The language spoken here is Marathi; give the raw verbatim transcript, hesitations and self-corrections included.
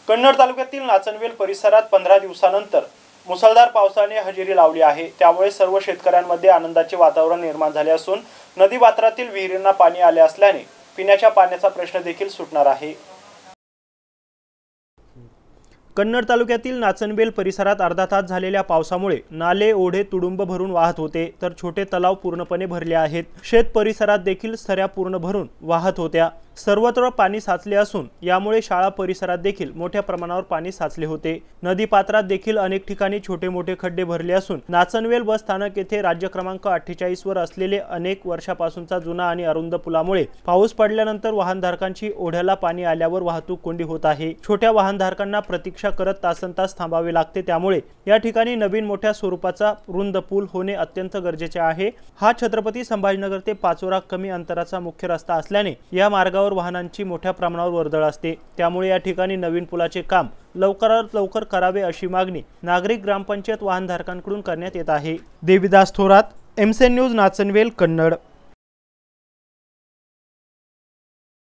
कन्नड तालुक्यातील नाचनवेल परिसरात पंधरा दिवसानंतर मुसळधार पावसाने हजेरी लावली आहे। त्यामुळे सर्व शेतकऱ्यांमध्ये आनंदाचे वातावरण निर्माण झाले असून नदी पात्रातील विहिरींना पाणी आले असल्याने पिण्याच्या पाण्याचा प्रश्न देखील सुटणार आहे। कन्नड तालुक्यातील नाचनवेल परिसरात अर्धा तास झालेल्या पावसामुळे नाले ओढे तुडुंब भरून वाहत होते, तर छोटे तलाव पूर्णपणे भरले आहेत। शेत परिसरात देखील सऱ्या पूर्ण भरून वाहत होत्या। सर्वत्र पाणी साचले असून यामुळे शाळा परिसरात देखील मोठ्या प्रमाणावर पाणी साचले होते। नदी पात्रात देखील अनेक ठिकाणी छोटे मोठे खड्डे भरले असून नाचनवेल बस स्थानक येथे राज्य क्रमांक अठ्ठेचाळीस वर असलेले अनेक वर्षापासूनचा जुना आणि अरुंद पुलामुळे पाऊस पडल्यानंतर वाहनधारकांची ओढ्याला पाणी आल्यावर वाहतूक कोंडी होत आहे। छोट्या वाहनधारकांना प्रतीक्षा करत तासनतास थांबावे लागते। त्यामुळे या ठिकाणी नवीन मोठ्या स्वरूपाचा रुंद पूल होणे अत्यंत गरजेचे आहे। हा छत्रपती संभाजीनगर ते पाचोरा कमी अंतराचा मुख्य रस्ता असल्याने या मार्गावर वाहनांची मोठ्या प्रमाणावर वर्दळ असते। त्यामुळे या ठिकाणी नवीन पुलाचे काम लवकरात लवकर करावे अशी मागणी नागरिक ग्रामपंचायत वाहनधारकांकडून करण्यात येत आहे। देविदास थोरात, एमसेन न्यूज, नाचनवेल, कन्नड।